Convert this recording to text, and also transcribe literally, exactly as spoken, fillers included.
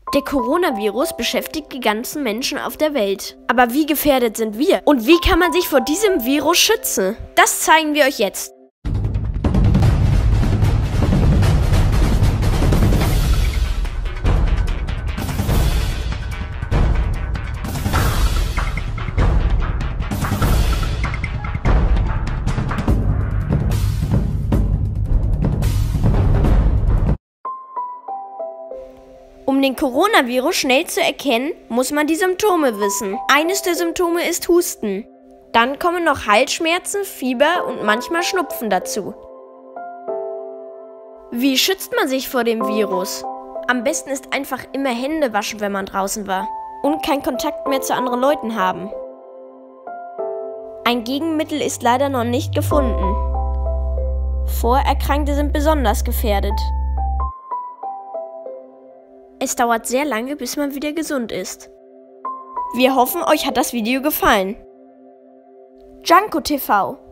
Der Coronavirus beschäftigt die ganzen Menschen auf der Welt. Aber wie gefährdet sind wir? Und wie kann man sich vor diesem Virus schützen? Das zeigen wir euch jetzt. Um den Coronavirus schnell zu erkennen, muss man die Symptome wissen. Eines der Symptome ist Husten. Dann kommen noch Halsschmerzen, Fieber und manchmal Schnupfen dazu. Wie schützt man sich vor dem Virus? Am besten ist einfach immer Hände waschen, wenn man draußen war. Und keinen Kontakt mehr zu anderen Leuten haben. Ein Gegenmittel ist leider noch nicht gefunden. Vorerkrankte sind besonders gefährdet. Es dauert sehr lange, bis man wieder gesund ist. Wir hoffen, euch hat das Video gefallen. Janko T V